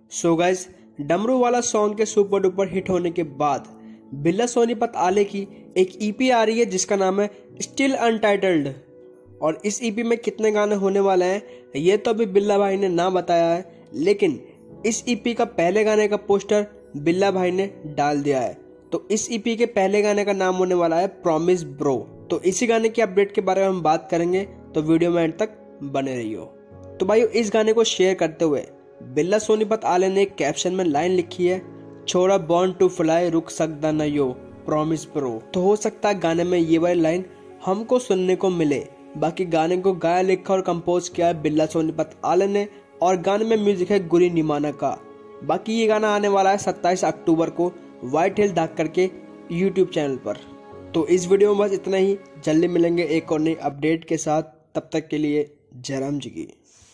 So guys, डमरू वाला song के सुपर डुपर हिट होने के बाद बिल्ला सोनीपत आले की एक ईपी आ रही है जिसका नाम है स्टिल अनटाइटल्ड। और इस ईपी में कितने गाने होने वाले हैं ये तो अभी बिल्ला भाई ने ना बताया है, लेकिन इस ईपी का पहले गाने का पोस्टर बिल्ला भाई ने डाल दिया है। तो इस ईपी के पहले गाने का नाम होने वाला है प्रॉमिस ब्रो। तो इसी गाने की अपडेट के बारे में हम बात करेंगे, तो वीडियो में एंड तक बने रहियो। तो भाइयों, इस गाने को शेयर करते हुए बिल्ला सोनीपत आले ने एक कैप्शन में लाइन लिखी है, छोरा बॉर्न टू फ्लाई रुक सकदा न यो प्रॉमिस ब्रो। तो हो सकता है गाने में ये वाली लाइन हमको सुनने को मिले। बाकी गाने को गाया, लिखा और कंपोज किया है बिल्ला सोनीपत आले ने, और गाने में म्यूजिक है गुरी निमाना का। बाकी ये गाना आने वाला है 27 अक्टूबर को व्हाइट हिल धाकड़ के यूट्यूब चैनल पर। तो इस वीडियो में बस इतना ही। जल्दी मिलेंगे एक और नई अपडेट के साथ, तब तक के लिए जय राम जी की।